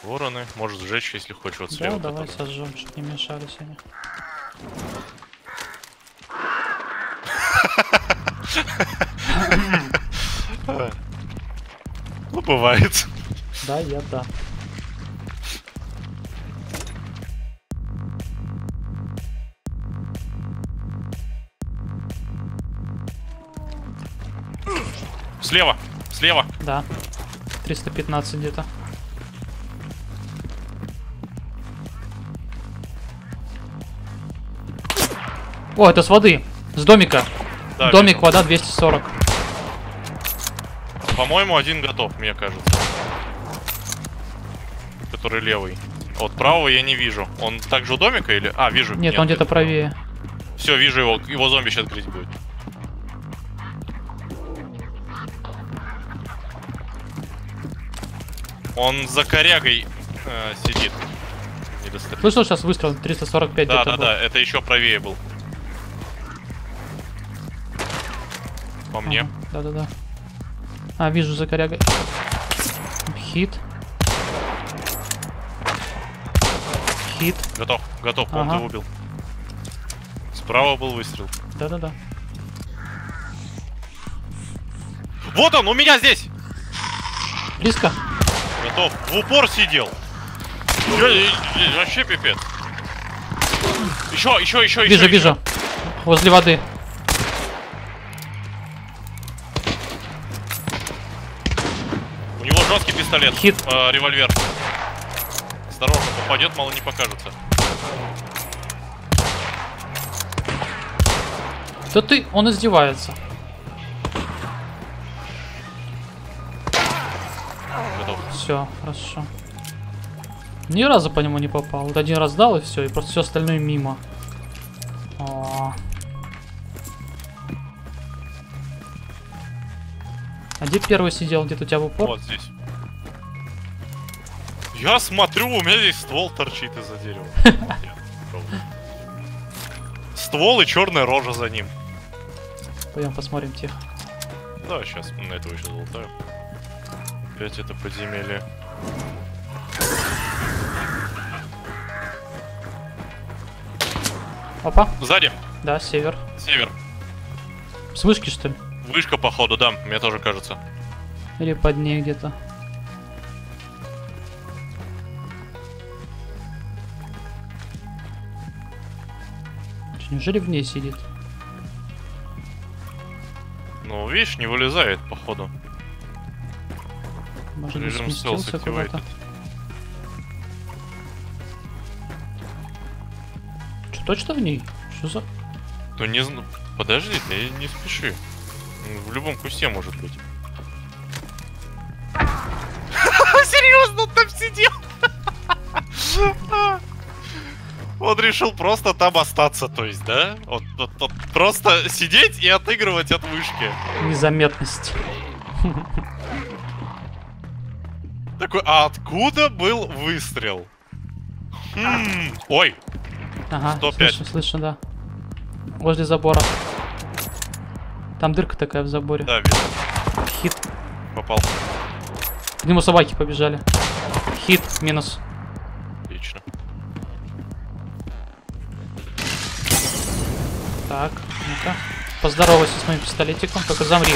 Вороны. Может сжечь, если хочешь. Вот слева. Да, давай сожжем, чтобы не мешались они. Ну, бывает. Да, да. Слева, слева. Да. 315 где-то. О, это с воды. С домика. Да, Домик, вижу. вода 240. По-моему, один готов, мне кажется. Который левый. Вот правого я не вижу. Он также у домика или... А, вижу. Нет, он где-то правее. Все, вижу его. Его зомби сейчас грызть будет. Он за корягой сидит. Не достает. Слышал сейчас выстрел? 345 Да, где-то да, был. да. Это еще правее был. По мне. Да. А, вижу за корягой. Хит. Хит. Готов. Он Ага. его убил. Справа был выстрел. Да. Вот он, у меня здесь! Близко. Готов. В упор сидел. Вообще пипец. Еще. Вижу. Возле воды. У него жесткий пистолет. Хит. Револьвер. Осторожно, попадет, мало не покажется. Да ты, он издевается. Готов. Все, хорошо. Ни разу по нему не попал. Вот один раз дал и все, и просто все остальное мимо. О. А где первый сидел? Где-то у тебя в упор? Вот здесь. Я смотрю, у меня здесь ствол торчит из-за дерева. Ствол и черная рожа за ним. Пойдем посмотрим тех. Да, сейчас на этого еще залутаю. Опять это подземелье. Опа. Сзади. Да, север. Север. С вышки, что ли? Вышка, походу, да, мне тоже кажется. Или под ней где-то. Неужели в ней сидит? Ну, видишь, не вылезает, походу. Может быть, Режим стелс сместился куда-то? активирует. Что, точно в ней? Что за... Ну, не знаю. Подожди, ты не спеши. В любом кусте может быть. Серьезно, он там сидел? Он решил просто там остаться, то есть, да? Вот просто сидеть и отыгрывать от вышки. Незаметность. Такой, а откуда был выстрел? Ой, Ага, 105. слышу, да. Возле забора. Там дырка такая в заборе. Да, вижу. Хит. Попал. К нему собаки побежали. Хит, минус. Отлично. Так, ну-ка. Поздоровайся с моим пистолетиком, только замри.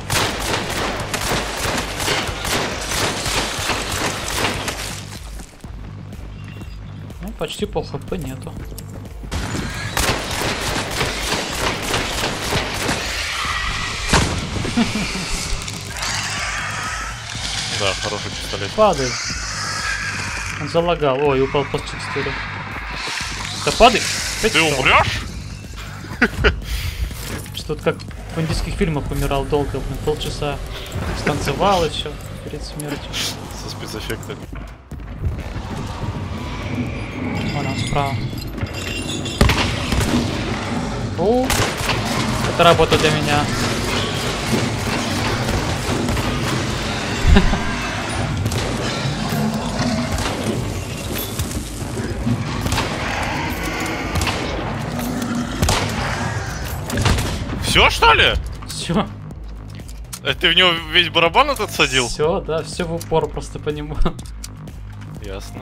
Ну, почти пол хп нету. Да, хороший пистолет. Падай. Он залагал. Ой, упал под текстуру. Да падай. Опять Ты упал. умрешь? Что-то как в индийских фильмах умирал долго, блин, полчаса. Станцевал еще перед смертью. Со спецэффектами. Вон он справа. О, это работа для меня. Все, что ли? Все, Ты в него весь барабан этот садил? все, да, все в упор просто по нему. Ясно.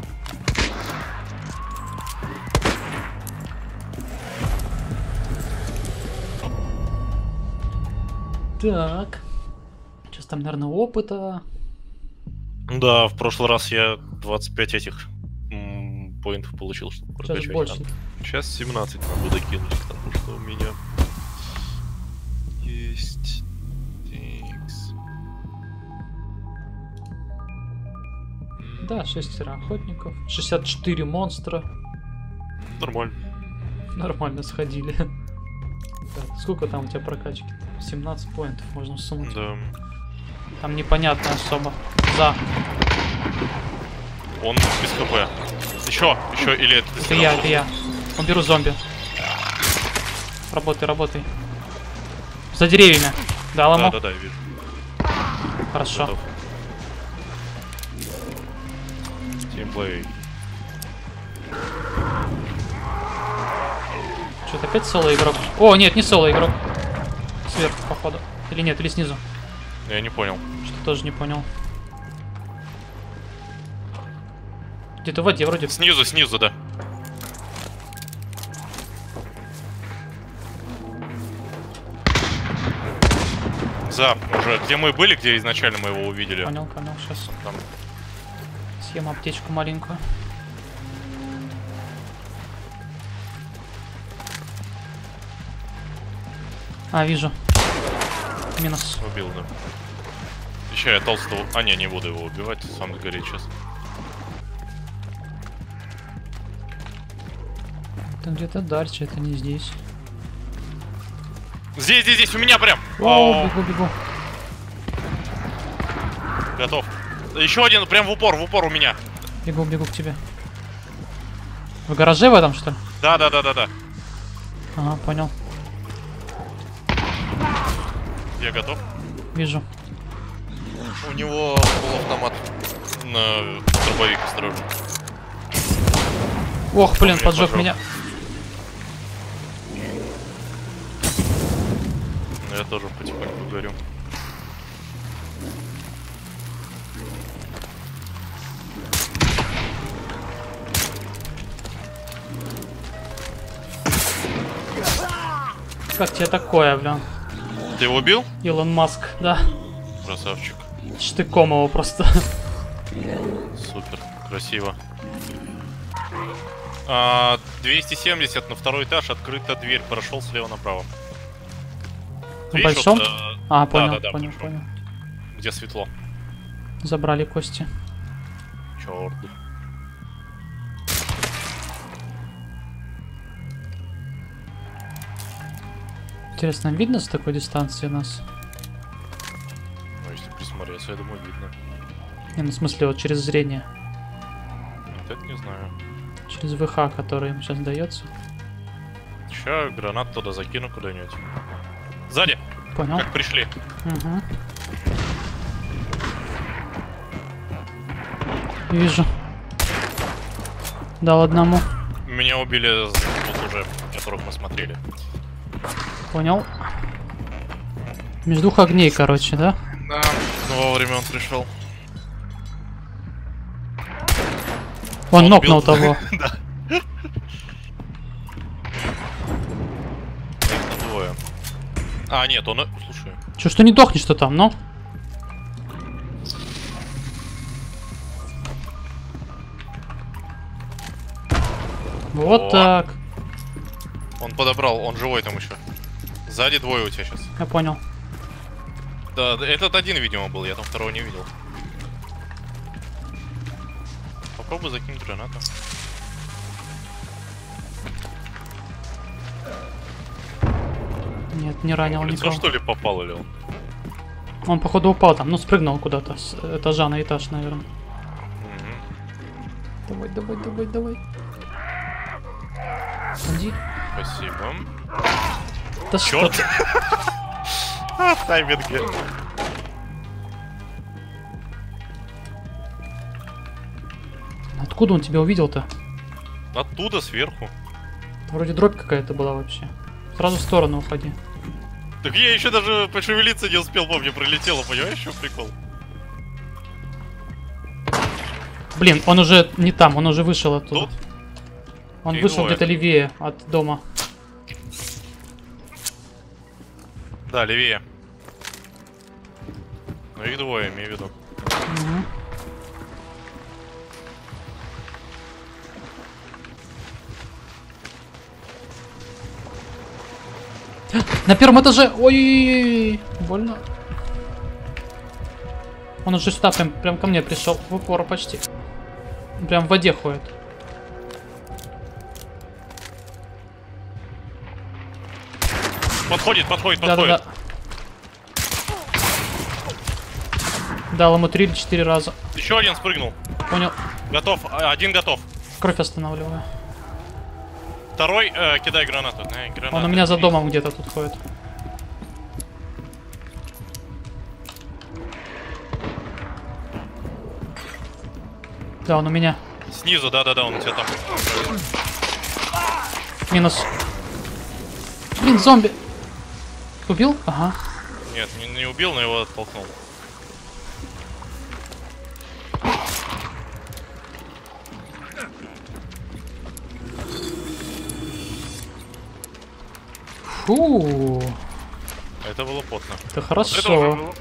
Так. Сейчас там, наверное, опыта. Да, в прошлый раз я 25 этих поинтов получил, чтобы Сейчас прокачать. больше. Сейчас 17 надо докинуть, потому что у меня есть... Тикс. Да, 6 охотников. 64 монстра. Нормально. Нормально сходили. Так, сколько там у тебя прокачки? 17 поинтов можно сунуть. Да. Там непонятно особо. За. Он без хп. Еще, или это... Это я. Уберу зомби. Работай. За деревьями. Дал ему? Да, вижу. Хорошо. Готов. Тимплей. Что-то опять соло игрок. О, нет, не соло игрок. Сверху, походу. Или нет, или снизу. Я не понял. Что-то тоже не понял. Где-то в воде вроде. Снизу, да. За, уже. Где мы были, где изначально мы его увидели? Понял, сейчас. Там. Съем аптечку маленькую. А, вижу. Минус. Убил, да. Еще я толстого... А, не буду его убивать, сам сгорит сейчас. Это где-то дальше, это не здесь. Здесь, у меня прям! О, бегу. Готов. Еще один прям в упор у меня. Бегу к тебе. В гараже в этом, что ли? Да. Ага, понял. Я готов. Вижу. У него полуавтомат. На дробовик, осторожно. Ох, блин, поджег меня. Я тоже потихоньку горю. Как тебе такое, блин? Ты его убил? Илон Маск, да. Красавчик. Штыком его просто. Супер, красиво. 270 на второй этаж, открыта дверь, прошел слева направо. На Видишь, большом? вот, А, понял, да, понял. где светло. Забрали кости. Черт. Интересно, видно с такой дистанции нас? Ну, если присмотреться, я думаю, видно. Не, ну в смысле, вот через зрение. Вот это не знаю. Через ВХ, который им сейчас дается. Сейчас гранат туда закину куда-нибудь. Сзади! Понял. Как пришли. Угу. Вижу. Дал одному. Меня убили вот уже, которых мы смотрели. Понял. Между двух огней, короче, да? Да. Ну, вовремя он пришел. Он нокнул того. Да. Их двое. А, нет, он... Слушай. Че, что не дохнешь-то там, ну? Вот О. так. Он подобрал, он живой там еще. Сзади двое у тебя сейчас. Я понял. Да, этот один, видимо, был, я там второго не видел. Попробуй закинуть гранату. Нет, не ранил В лицо, никого. что ли, попал или он? Он, походу, упал там. Ну, спрыгнул куда-то с этажа на этаж, наверное. Давай. Иди. Спасибо. Да что Черт! ты? Тайминги. Откуда он тебя увидел-то? Оттуда, сверху. Вроде дробь какая-то была вообще. Сразу в сторону уходи. Так я еще даже пошевелиться не успел, по мне пролетело, понимаешь, что прикол? Блин, он уже не там, он уже вышел оттуда. Тут? Он Их вышел двое. где-то левее от дома. Да, левее. Ну их двое, имею в виду. Мгм. На первом этаже! Ой, больно. Он уже сюда прям ко мне пришел. В упор почти. Прям в воде ходит. Подходит. Да-да-да. Дал ему 3 или 4 раза. Еще один спрыгнул. Понял. Готов. Один готов. Кровь останавливаю. Второй, кидай гранату. Гранату. Он у меня за домом где-то тут ходит. Да, он у меня. Снизу, да, он у тебя там. Минус. Блин, зомби. Убил? Ага. Нет, не убил, но его оттолкнул. Фу. Это было потно. Это Это хорошо. уже было.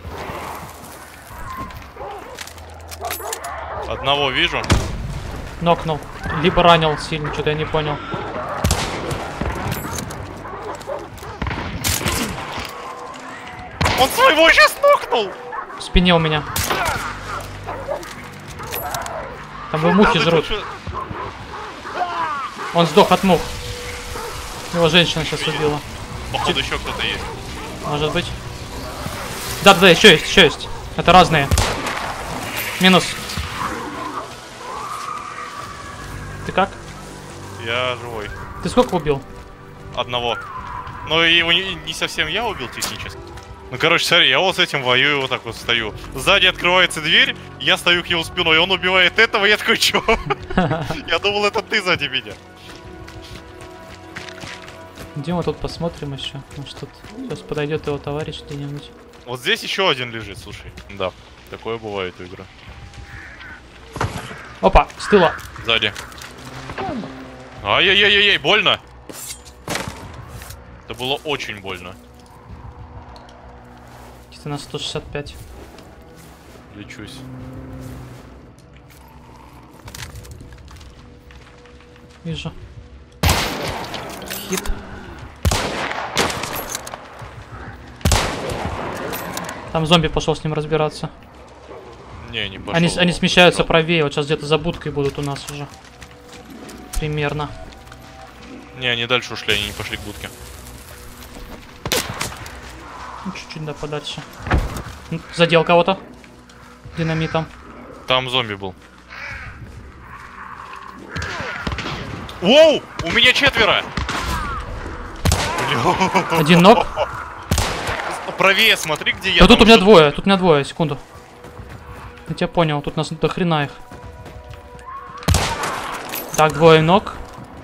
Одного вижу. Нокнул. Либо ранил сильно, что-то я не понял. Он своего сейчас нокнул! В спине у меня. Там его мухи жрут. Он сдох от мух. Его женщина сейчас убила. Походу еще кто-то есть. Может быть. Да, еще есть. Это разные. Минус. Ты как? Я живой. Ты сколько убил? Одного. Но его не совсем я убил технически. Ну, короче, смотри, я вот с этим воюю, вот так вот стою. Сзади открывается дверь, я стою к его спиной, он убивает этого, я такой, чё? Я думал, это ты сзади меня. Идем вот тут посмотрим еще. Может тут сейчас подойдет его товарищ где-нибудь. Вот здесь еще один лежит, слушай. Да, такое бывает у игры. Опа, с тыла. Сзади. Ай-яй-яй-яй, больно. Это было очень больно. Где-то на 165. Лечусь. Вижу. Хит. Там зомби пошел с ним разбираться. Не пошел. Они смещаются правее. Вот сейчас где-то за будкой будут у нас уже. Примерно. Не, они дальше ушли, они не пошли к будке. Ну, чуть-чуть да подальше. Задел кого-то. Динамитом. Там зомби был. Воу! У меня 4! Один ног. Правее смотри, где я. Да тут у меня что-то- двое, секунду. Я тебя понял, тут нас до хрена их. Так, двое ног.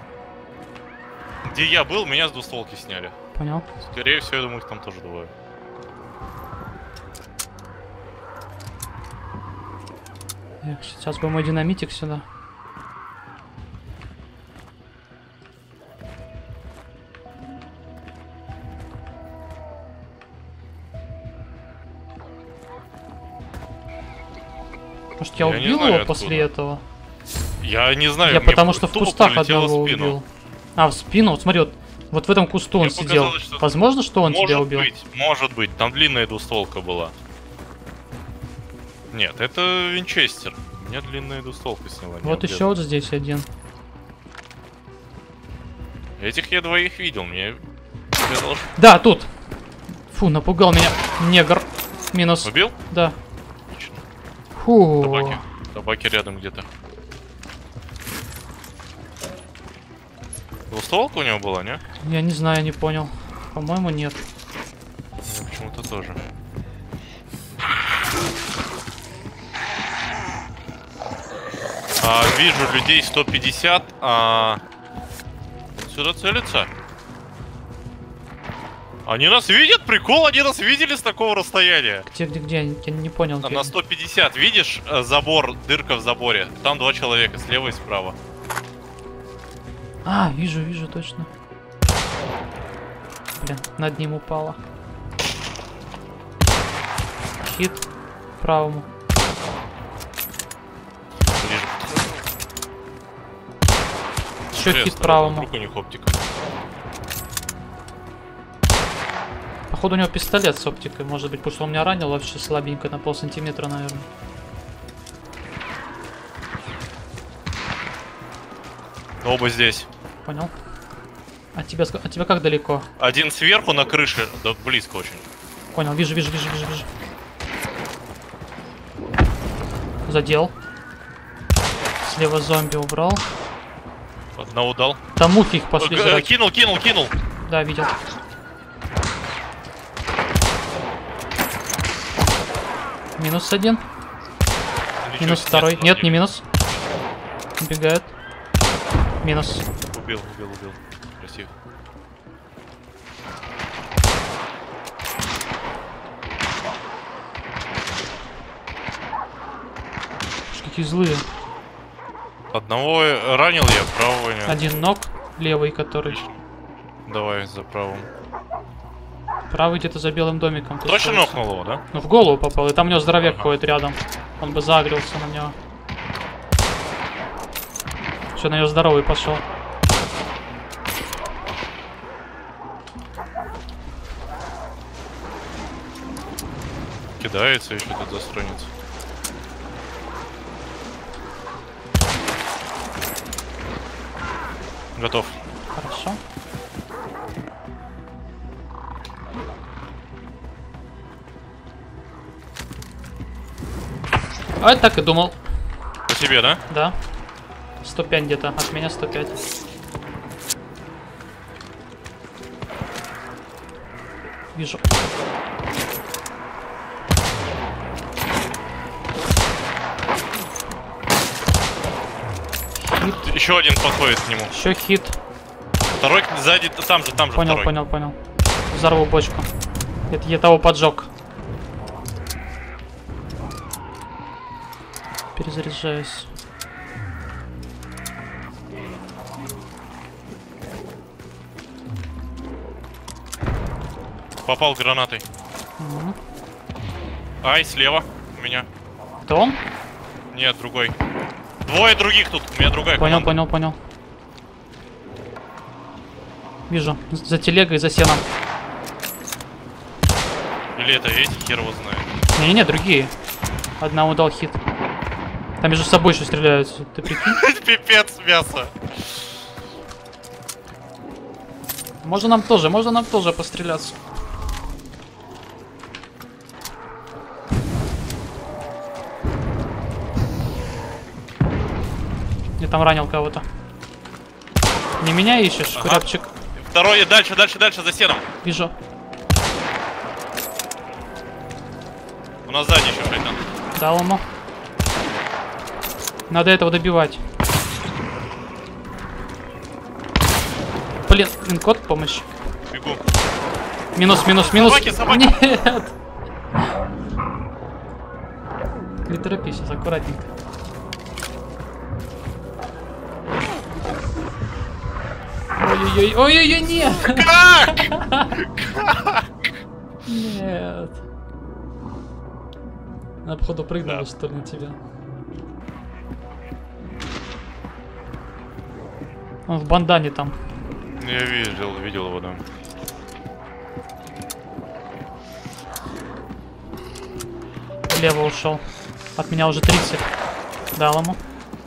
Где я был, меня с двустволки сняли. Понял. Скорее всего, я думаю, их там тоже двое. Эх, сейчас бы мой динамитик сюда. Может, я Я не убил знаю, его откуда. после этого? Я не знаю, Я мне потому что в тупо кустах прилетело одного в спину. убил. А, в спину? Вот смотри, вот в этом кусту он Мне сидел. показалось, что- Возможно, что он тебя убил? Может быть, там длинная двустволка была. Нет, это винчестер. У меня длинная двустволка сняла. не Вот обрезала. еще вот здесь один. Этих я двоих видел, мне показалось, что- Да, тут. Фу, напугал меня. Негр. Минус. Убил? Да. Отлично. Фу. Табаки. Табаки рядом где-то. Двустволка у него была, не? Я не знаю, не понял. По-моему, нет. У меня почему-то тоже. Вижу людей 150. Сюда целится. Они нас видят? Прикол, они нас видели с такого расстояния. Где? Я не понял. На 150, видишь, забор, дырка в заборе. Там 2 человека, слева и справа. А, вижу, точно. Блин, над ним упала. Хит правому. Ближе. Еще хит правому. Вдруг у них оптика. Походу у него пистолет с оптикой, может быть, потому что он меня ранил вообще слабенько, на полсантиметра, наверное. Оба здесь. Понял. А тебя как далеко? Один сверху на крыше, да близко очень. Понял, вижу. Задел. Слева зомби убрал. Одного дал. Там мухи их пошли жрать. Кинул. Да, видел. Минус один. Минус второй. Нет, не минус. Убегает. Минус. Убил. Красиво. Какие злые. Одного ранил я, правого нет. Один ног, левый, который. Давай за правым. Правый где-то за белым домиком. Точно нокнул его, да? Ну в голову попал, и там у него здоровяк ходит рядом. Он бы загрелся на него. Все, на него здоровый пошел. Кидается еще тут застронится. Готов. Хорошо. А я так и думал. По тебе, да? Да. 105 где-то. От меня 105. Вижу. Хит. Еще один подходит к нему. Еще хит. Второй сзади, там же Понял, второй. понял. Взорву бочку. Это я того поджег. Перезаряжаюсь. Попал гранатой. Угу. Ай, слева у меня. Это он? Нет, другой. Двое других тут, у меня другая команда. Понял. Вижу. За телегой, за сеном. Или это эти, хер его знает. Не, другие. Одному дал хит. Там между собой еще стреляются. Ты прикинь? Пипец мясо. Можно нам тоже постреляться. Я там ранил кого-то. Не меня ищешь, Ага. куряпчик? Второй, дальше, за стеном. Вижу. У нас сзади еще шайтан. Дал ему. Надо этого добивать. Блин, код помощь. Бегу. Минус. Собаки. Нет. Не торопись, сейчас аккуратненько. Ой-ой-ой, нет! Как? Нет. Она, походу, прыгнула, что ли, на тебя. Он в бандане там. Я видел его, да. Влево ушел. От меня уже 30. Дал ему.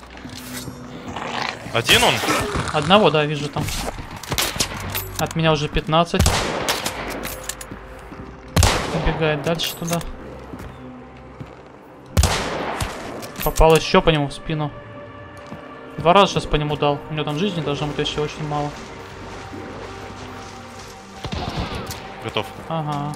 Один он? Одного, да, вижу там. От меня уже 15. Убегает дальше туда. Попал еще по нему в спину. 2 раза сейчас по нему дал. У него там жизни должно быть еще очень мало. Готов. Ага.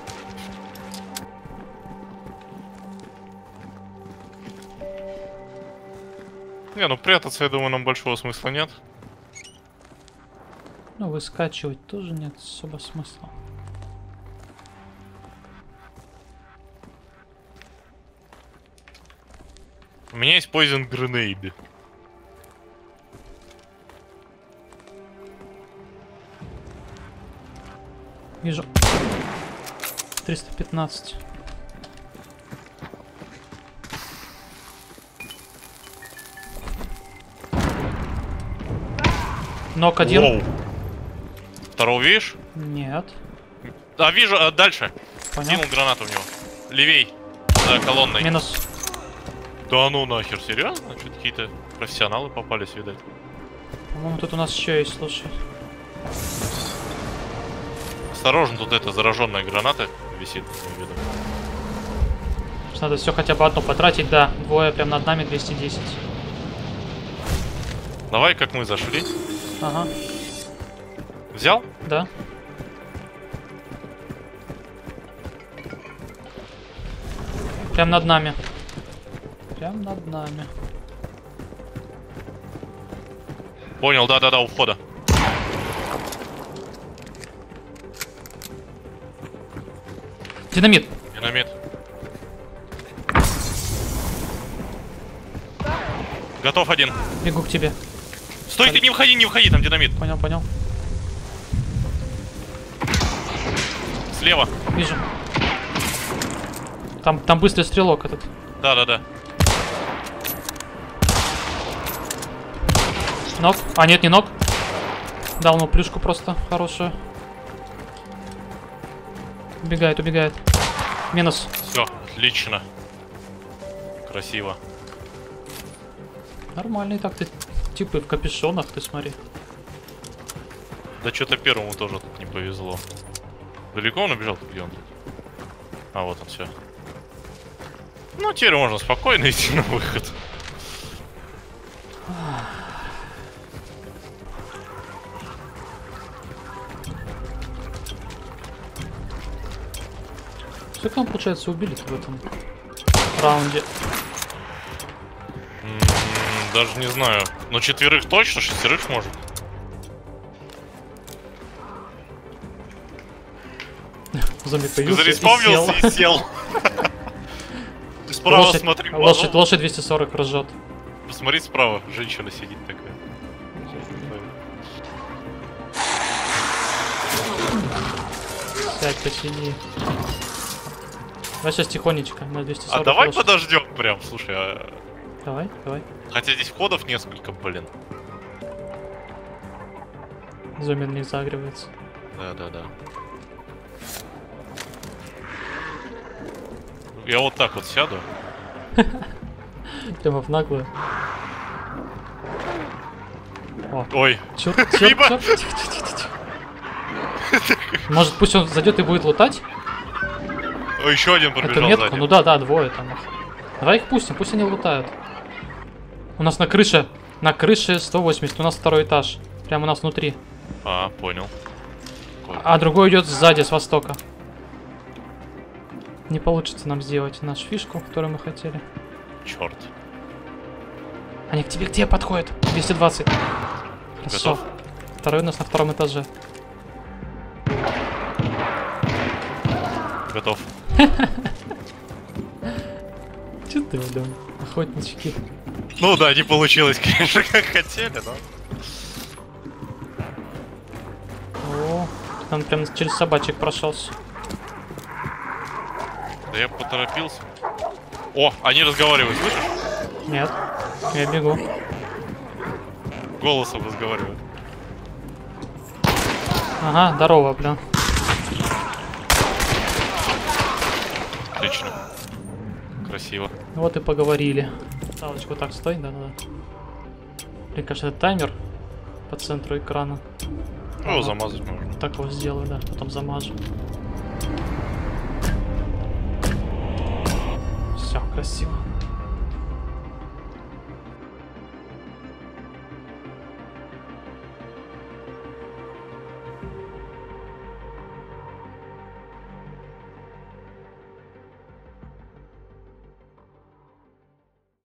Не, ну прятаться, я думаю, нам большого смысла нет. Ну, выскачивать тоже нет особо смысла. У меня есть Poison Grenade. Вижу. 315. Нок один. Воу. Второго видишь? Нет. А, вижу, дальше. Понял. Кинул гранату в него. Левей. За колонной. Минус. Да ну нахер, серьезно? Что-то какие-то профессионалы попались, видать. По-моему, тут у нас еще есть, слушай. Осторожно, тут это зараженная граната висит. Виду. Надо все хотя бы одну потратить, да. Двое прям над нами, 210. Давай, как мы зашли. Ага, Взял? да. Прям над нами. Прям над нами. Понял, да-да-да, у входа. Динамит. Динамит. Готов один. Бегу к тебе. Стой, ты не входи, там динамит. Понял, понял. Слева. Вижу. Там быстрый стрелок этот. Да-да-да. Нок. А, нет, не нок. Дал ему плюшку просто хорошую. Убегает, убегает. Минус. Все, отлично. Красиво. Нормальные так ты типы в капюшонах, ты смотри. Да что-то первому тоже тут не повезло. Далеко он убежал? Где он тут? А, вот он, все. Ну, теперь можно спокойно идти на выход. Сколько нам, получается, убили в этом раунде? Даже не знаю. Но 4 точно, 6 может. Зомби Ты появился зареспавнился и сел. Ты справа смотри. Лошадь 240 ржет. Посмотри справа, женщина сидит такая. Сядь, посиди. Давай сейчас тихонечко, на 240 А давай лошадь. подождем прям, слушай. Давай, давай. Хотя здесь входов несколько, блин. Зомби на них загривается. Да-да-да. Я вот так вот сяду. Прямо в наглую. О, Ой. черт, Мимо. черт, черт. Тихо. Может, пусть он зайдет и будет лутать? О, еще один Эту пробежал метку? сзади. Ну да, двое там. Давай их пустим, пусть они лутают. У нас на крыше 180, у нас второй этаж. Прямо у нас внутри. А, понял. А другой идет сзади, с востока. Не получится нам сделать нашу фишку, которую мы хотели. Черт. Они к тебе подходят. 220. Хорошо. Готов? Второй у нас на втором этаже. Готов. Че ты, блин, охотнички. Ну да, не получилось, конечно, как хотели, но... О, он прям через собачек прошелся. Да я поторопился. О, они разговаривают, слышишь? Нет, я бегу. Голосом разговаривают. Ага, здорово, блин. Отлично. Красиво. Вот и поговорили. Ставочку так, стой, да-да-да. Блин, кажется, это таймер по центру экрана. Его замазать можно. Так его сделаю, да, потом замажу. Все, красиво.